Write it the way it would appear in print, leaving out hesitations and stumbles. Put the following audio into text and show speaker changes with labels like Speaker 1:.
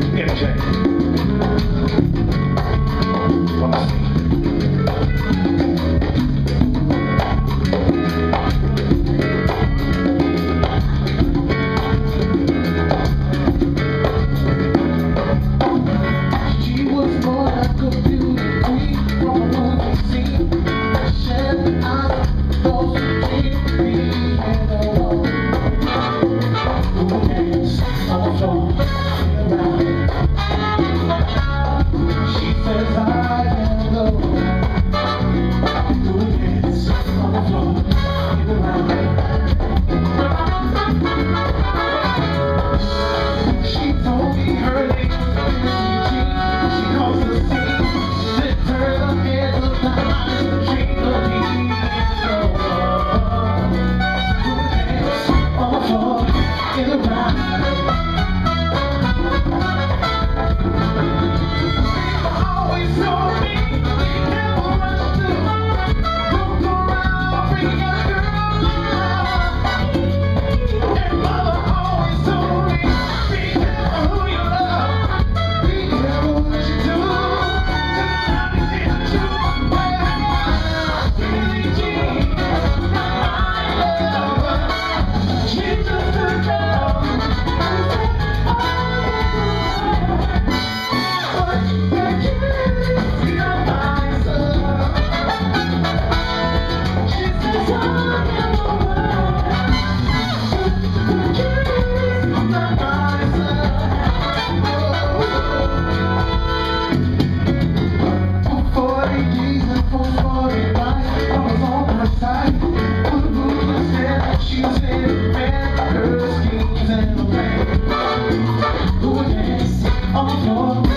Speaker 1: MJ.
Speaker 2: She was more like a beauty queen from a movie scene. Shed eyes, those who keep me in the wall. Who dance on the floor? She says I can go. Who dance on the floor? She told me her name was Billie. She calls the scene. Sent her the head of the eyes. Dream of me in the world. Who dance on the floor in the round? Always told me, never rush to look around, bring a girl around. And mother always told me, be careful who you love, be careful what you do, 'cause I did too. Billie Jean, my love, she's just a girl. Who dance on the floor?